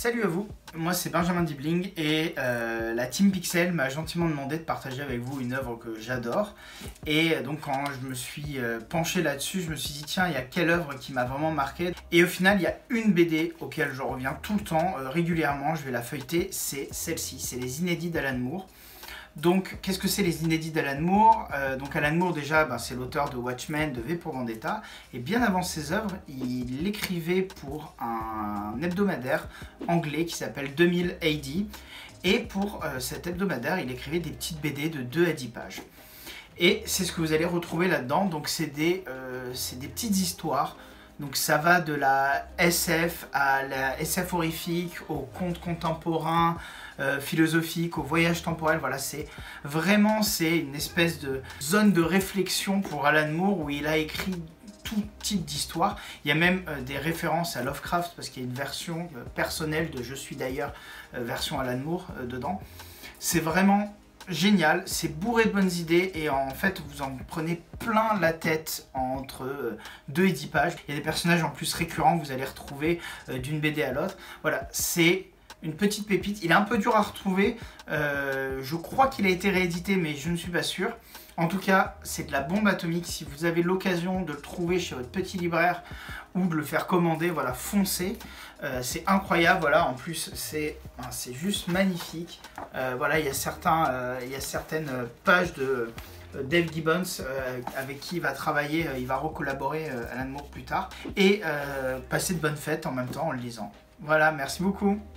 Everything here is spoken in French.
Salut à vous, moi c'est Benjamin Dibling et la Team Pixel m'a gentiment demandé de partager avec vous une œuvre que j'adore. Et donc quand je me suis penché là-dessus, je me suis dit tiens, il y a quelle œuvre qui m'a vraiment marqué. Et au final, il y a une BD auquel je reviens tout le temps, régulièrement, je vais la feuilleter, c'est celle-ci, c'est les inédits d'Alan Moore. Donc, qu'est-ce que c'est les inédits d'Alan Moore? Donc Alan Moore, déjà, c'est l'auteur de Watchmen, de V pour Vendetta. Et bien avant ses œuvres, il écrivait pour un hebdomadaire anglais qui s'appelle 2000 AD. Et pour cet hebdomadaire, il écrivait des petites BD de 2 à 10 pages. Et c'est ce que vous allez retrouver là-dedans. Donc c'est des petites histoires. Donc ça va de la SF à la SF horrifique, au conte contemporain, philosophique, au voyage temporel. Voilà, c'est une espèce de zone de réflexion pour Alan Moore où il a écrit tout type d'histoire. Il y a même des références à Lovecraft parce qu'il y a une version personnelle de Je suis d'ailleurs, version Alan Moore dedans. C'est vraiment génial, c'est bourré de bonnes idées et en fait vous en prenez plein la tête entre 2 et 10 pages. Il y a des personnages en plus récurrents que vous allez retrouver d'une BD à l'autre. Voilà, c'est une petite pépite. Il est un peu dur à retrouver, je crois qu'il a été réédité mais je ne suis pas sûr. En tout cas, c'est de la bombe atomique. Si vous avez l'occasion de le trouver chez votre petit libraire ou de le faire commander, voilà, foncez. C'est incroyable, voilà. En plus, c'est juste magnifique. Voilà, il y a certaines pages de Dave Gibbons avec qui il va travailler, il va recollaborer Alan Moore plus tard. Et passer de bonnes fêtes en même temps en le lisant. Voilà, merci beaucoup.